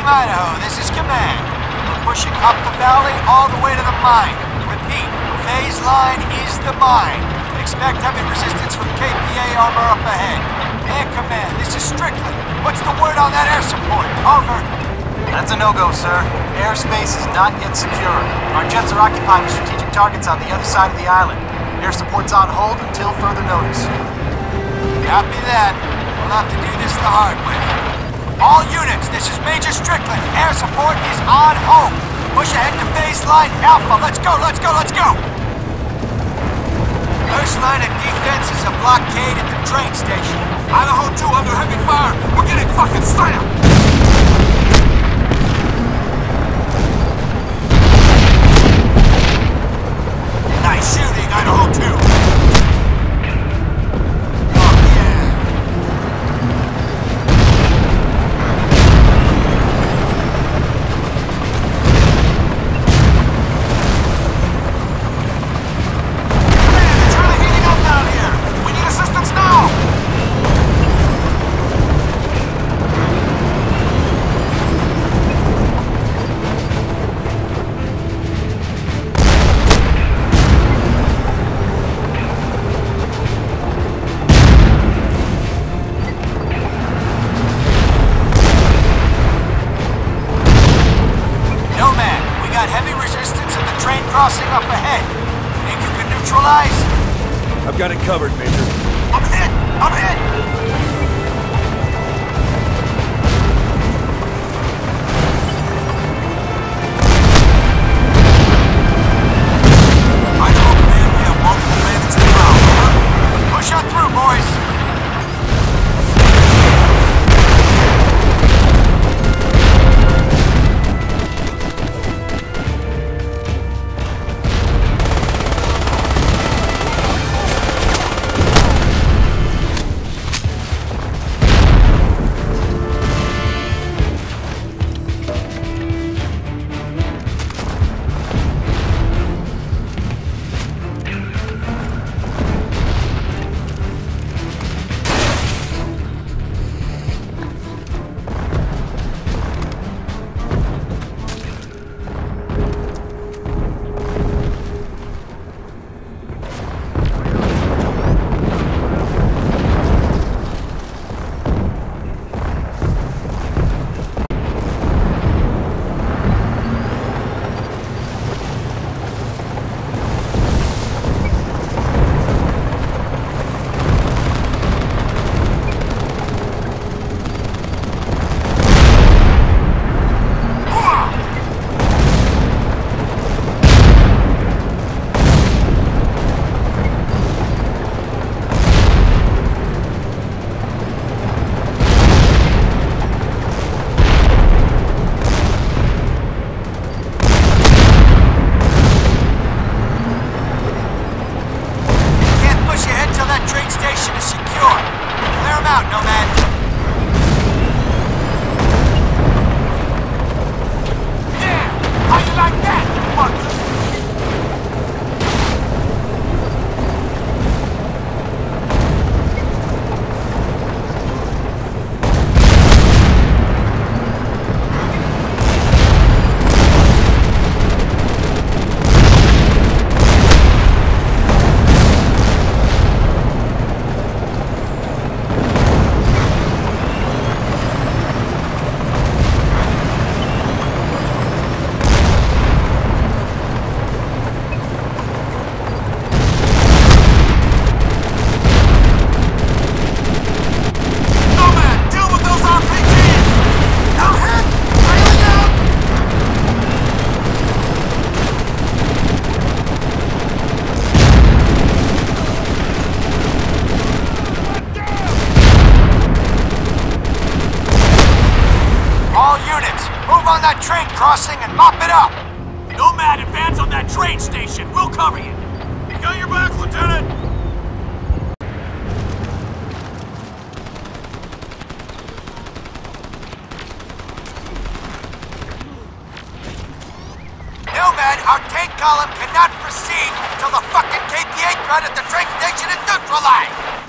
Idaho, this is Command. We're pushing up the valley all the way to the mine. Repeat, phase line is the mine. Expect heavy resistance from KPA armor up ahead. Air Command, this is Strickland. What's the word on that air support? Over. That's a no-go, sir. Airspace is not yet secure. Our jets are occupying strategic targets on the other side of the island. Air support's on hold until further notice. Copy that. We'll have to do this the hard way. All units, this is Major Strickland. Air support is on hold. Push ahead to phase line Alpha. Let's go, let's go, let's go! First line of defense is a blockade at the train station. Idaho 2 under heavy fire. We're getting fucking slammed. Nice shooting, Idaho 2. Crossing up ahead. Think you can neutralize? I've got it covered, Major. I'm hit! I'm hit! I know, man. We have multiple bandits in the ground, over. Push on through, boys. Crossing and mop it up! Nomad, advance on that train station! We'll cover you! You got your back, Lieutenant! Nomad, our tank column cannot proceed until the fucking KPA threat at the train station is neutralized!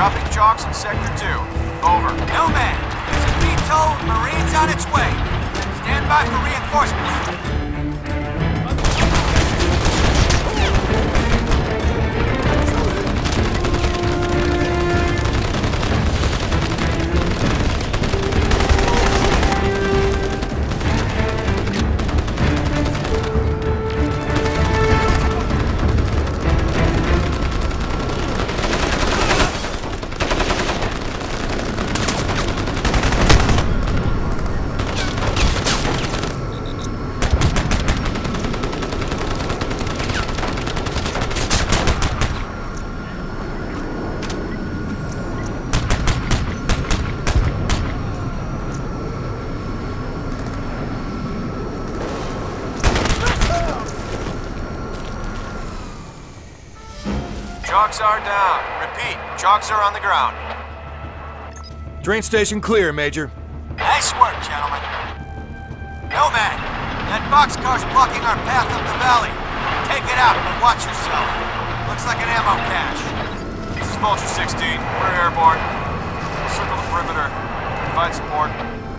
Dropping chalks in Sector 2. Over. Nomad, there's a VTOL Marines on its way. Stand by for reinforcements. Chalks are down. Repeat, chalks are on the ground. Train station clear, Major. Nice work, gentlemen. Nomad, that boxcar's blocking our path up the valley. Take it out, but watch yourself. Looks like an ammo cache. This is Vulture 16. We're airborne. We'll circle the perimeter. Provide support.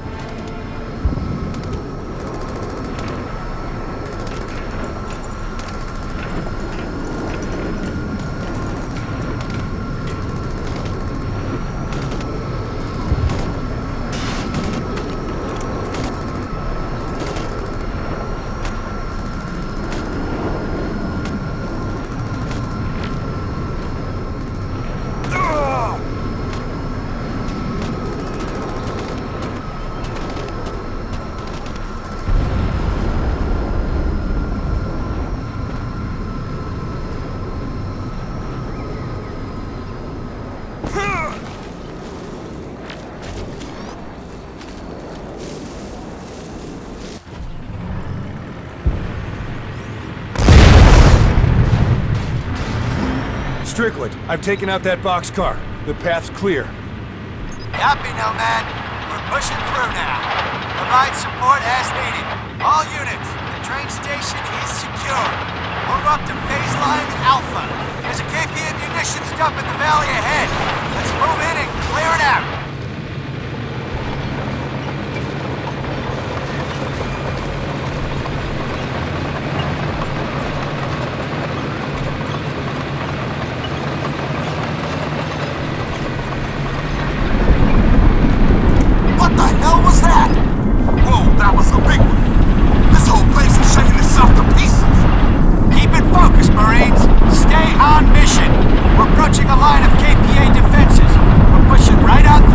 Strickland, I've taken out that boxcar. The path's clear. Copy, Nomad. We're pushing through now. Provide support as needed. All units, the train station is secure. Move up to phase line Alpha. There's a KPA munitions dump in the valley ahead. Let's move in and clear it out. Approaching a line of KPA defenses. We're pushing right on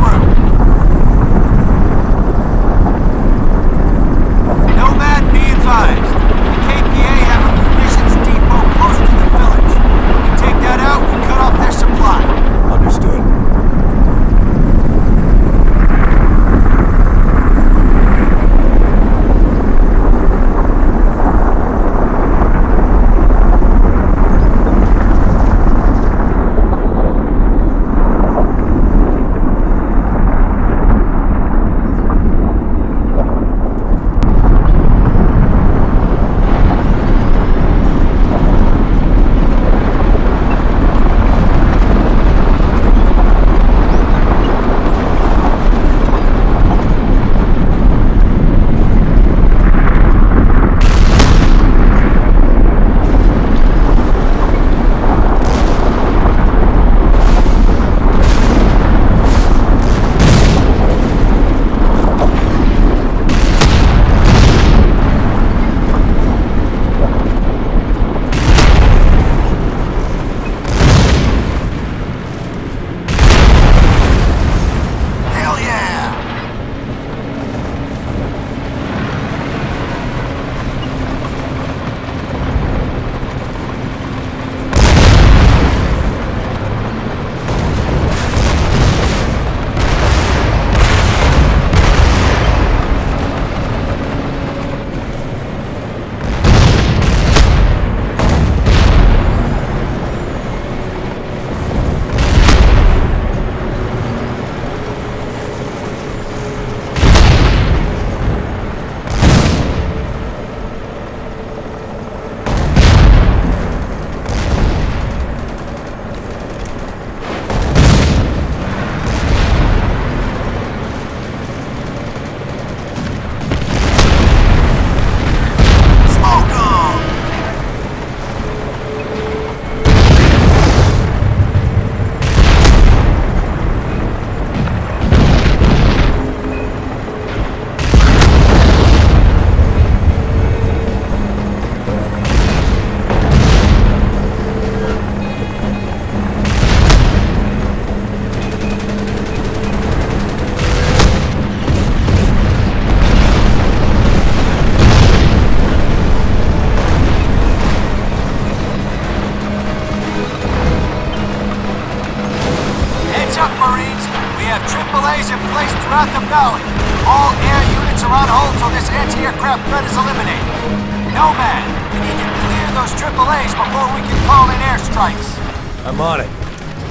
Valley. All air units are on hold till this anti-aircraft threat is eliminated. Nomad, we need to clear those AAAs before we can call in airstrikes. I'm on it.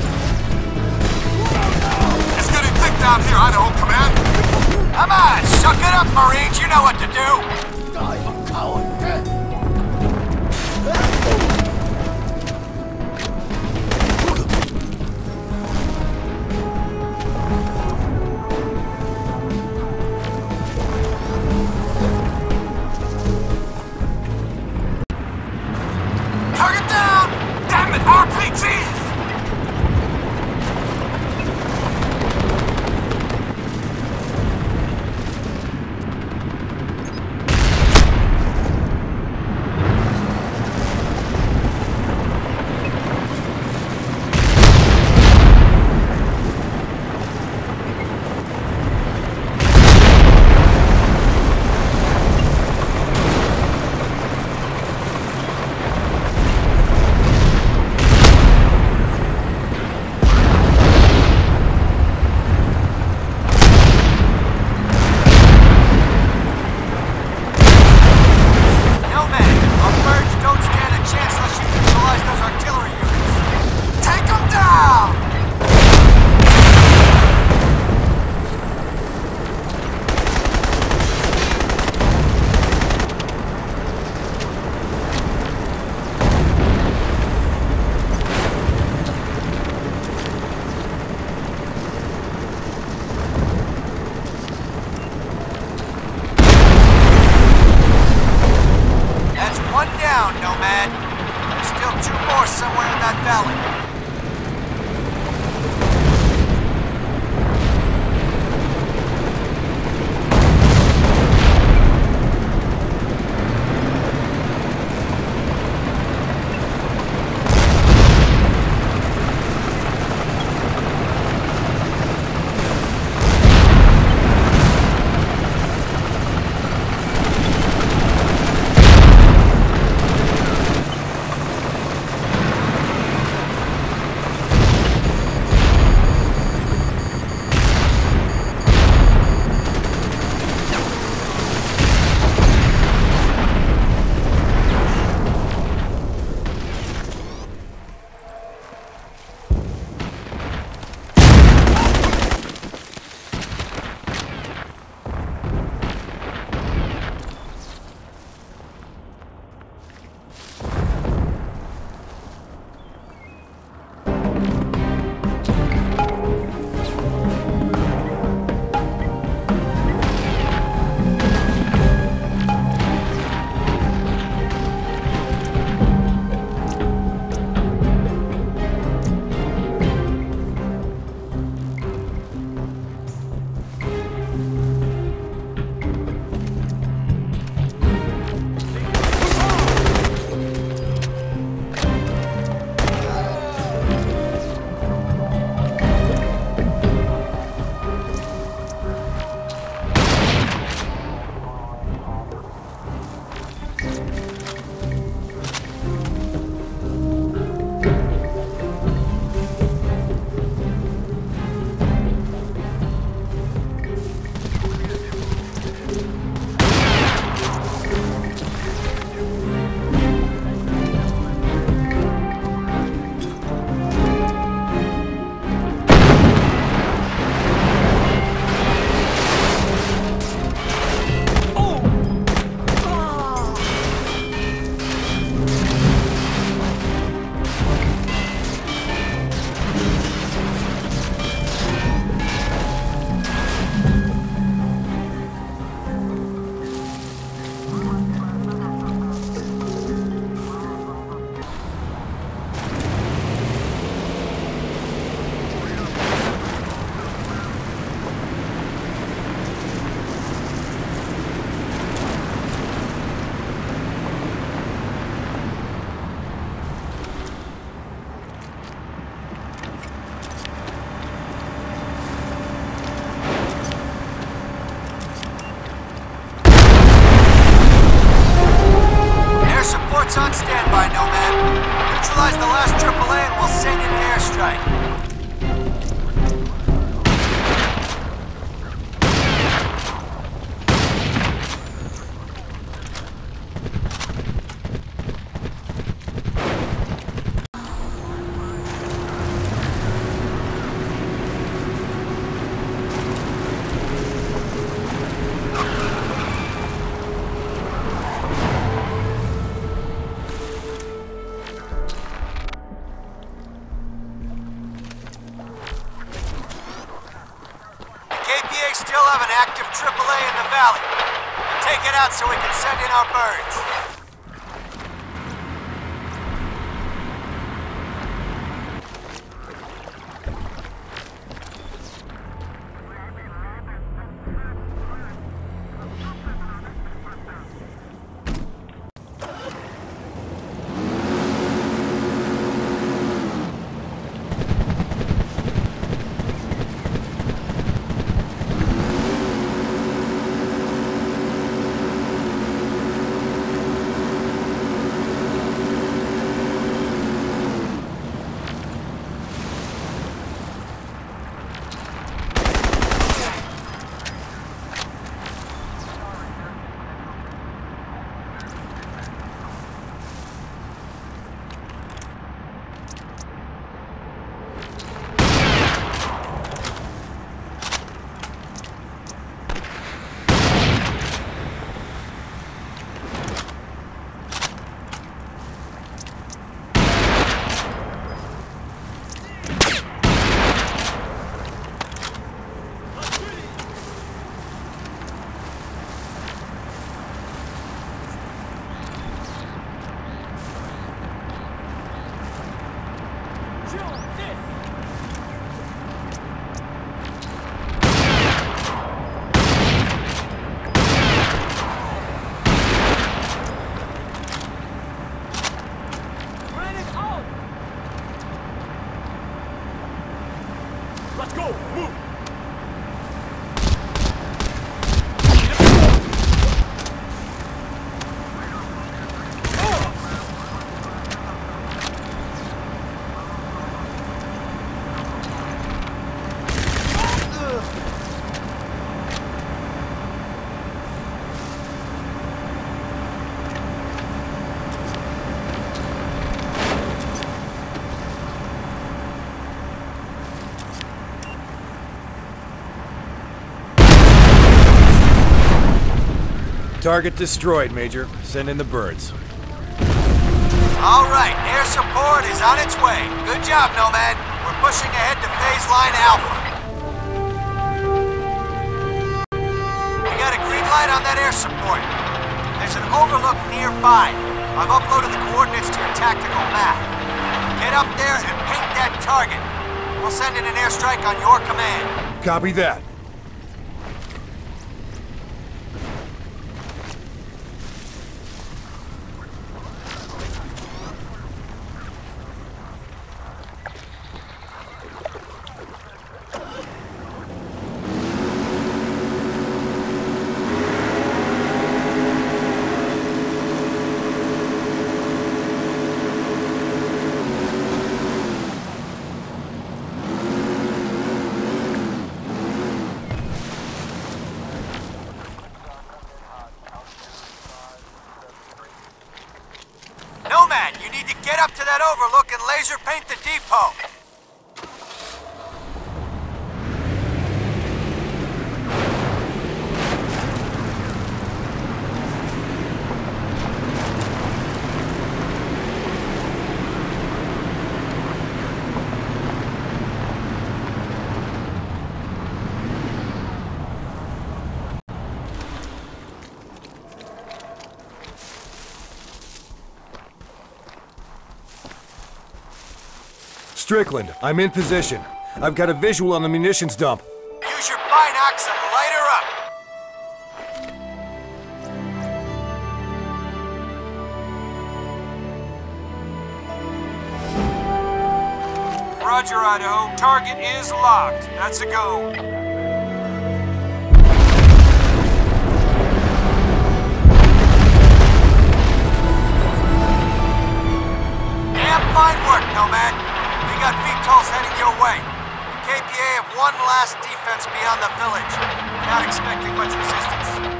It's getting thick down here, Idaho Command. Come on, suck it up, Marines. You know what to do. Target down! Damn it, RPGs! Nomad. There's still 2 more somewhere in that valley. On standby, Nomad. Neutralize the last AAA and we'll send in an airstrike. Take it out so we can send in our birds. Target destroyed, Major. Send in the birds. All right, air support is on its way. Good job, Nomad. We're pushing ahead to phase line Alpha. We got a green light on that air support. There's an overlook nearby. I've uploaded the coordinates to your tactical map. Get up there and paint that target. We'll send in an airstrike on your command. Copy that. Nomad, you need to get up to that overlook and laser paint the depot. Strickland, I'm in position. I've got a visual on the munitions dump. Use your binocs and light her up. Roger, Idaho. Target is locked. That's a go. Damn fine work, Nomad. We got VTOLs heading your way. The KPA have one last defense beyond the village. We're not expecting much resistance.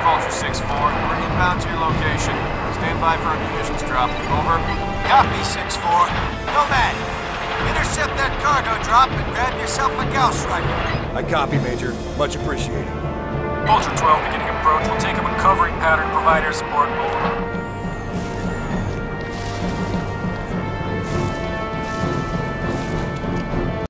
Vulture 6-4. We're inbound to your location. Stand by for a munitions drop. Over. Copy, 6-4. Nomad, intercept that cargo drop and grab yourself a Gauss rifle. I copy, Major. Much appreciated. Vulture 12 beginning approach. We'll take up a covering pattern, provide air support. Over.